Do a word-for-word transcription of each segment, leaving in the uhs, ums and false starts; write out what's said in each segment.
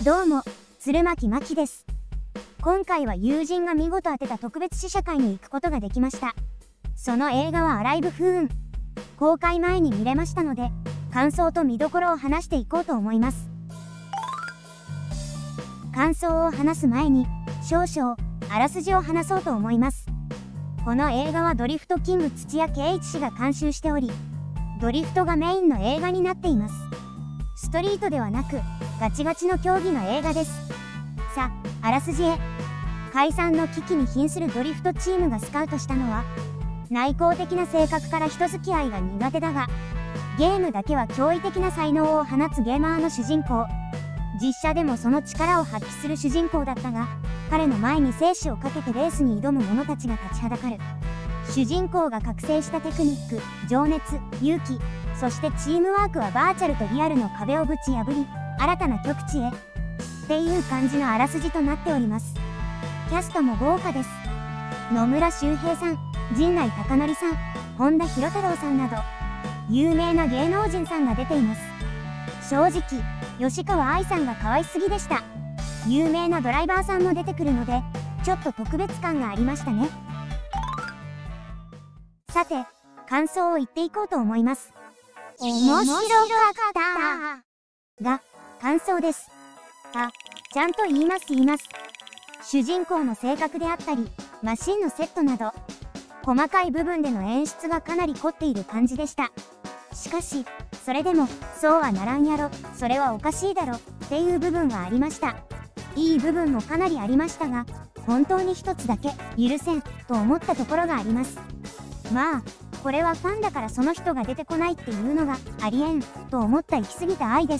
どうも、鶴巻真希です。今回は友人が見事当てた特別試写会に行くことができました。その映画はアライブフーン。公開前に見れましたので、感想と見どころを話していこうと思います。感想を話す前に、少々、あらすじを話そうと思います。この映画はドリフトキング土屋圭一氏が監修しており、ドリフトがメインの映画になっています。ストリートではなく、ガチガチの競技の映画です。さあ、あらすじへ。解散の危機に瀕するドリフトチームがスカウトしたのは、内向的な性格から人付き合いが苦手だが、ゲームだけは驚異的な才能を放つゲーマーの主人公。実写でもその力を発揮する主人公だったが、彼の前に生死をかけてレースに挑む者たちが立ちはだかる。主人公が覚醒したテクニック、情熱、勇気、そしてチームワークはバーチャルとリアルの壁をぶち破り、新たな極地へっていう感じのあらすじとなっております。キャストも豪華です。野村周平さん、陣内孝則さん、本田博太郎さんなど有名な芸能人さんが出ています。正直吉川愛さんが可愛すぎでした。有名なドライバーさんも出てくるのでちょっと特別感がありましたね。さて感想を言っていこうと思います。面白かったが感想です。あ、ちゃんと言います言います。主人公の性格であったりマシンのセットなど細かい部分での演出がかなり凝っている感じでした。しかしそれでもそうはならんやろ、それはおかしいだろっていう部分はありました。いい部分もかなりありましたが、本当に一つだけ許せんと思ったところがあります。まあこれはファンだからその人が出てこないっていうのがありえんと思った行き過ぎた愛です。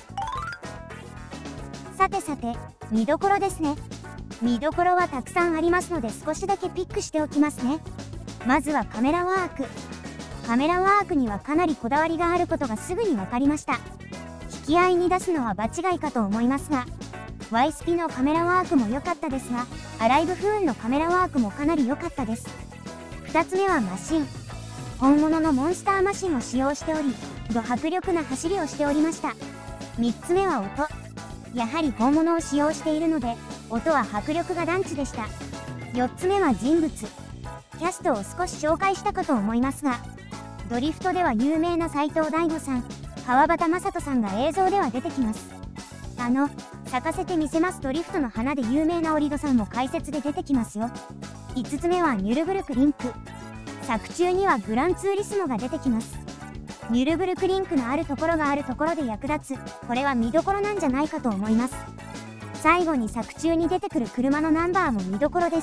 さてさて見どころですね。見どころはたくさんありますので少しだけピックしておきますね。まずはカメラワーク。カメラワークにはかなりこだわりがあることがすぐに分かりました。引き合いに出すのは場違いかと思いますが、ワイスピのカメラワークも良かったですが、アライブフーンのカメラワークもかなり良かったです。ふたつめはマシン。本物のモンスターマシンを使用しており、ド迫力な走りをしておりました。みっつめは音。やはり本物を使用しているので、音は迫力が団地でした。よっつめは人物。キャストを少し紹介したかと思いますが、ドリフトでは有名な斉藤大吾さん、川端雅人さんが映像では出てきます。あの、咲かせてみせますドリフトの花で有名なオリドさんも解説で出てきますよ。いつつめはニュルブルクリンク。作中にはグランツーリスモが出てきます。ニュルブルクリンクのあるところがあるところで役立つ、これは見どころなんじゃないかと思います。最後に作中に出てくる車のナンバーも見どころです。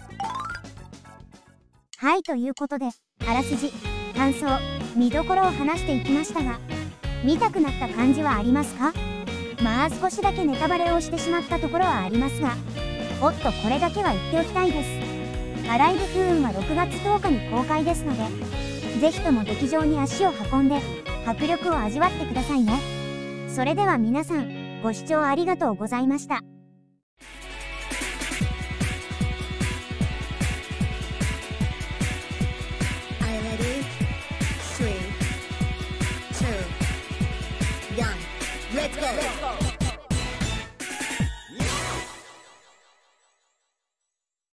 はい、ということであらすじ、感想、見どころを話していきましたが、見たくなった感じはありますか？まあ少しだけネタバレをしてしまったところはありますが、おっとこれだけは言っておきたいです。アライブフーンはろくがつとおかに公開ですので、ぜひとも劇場に足を運んで迫力を味わってくださいね。それでは皆さん、ご視聴ありがとうございました。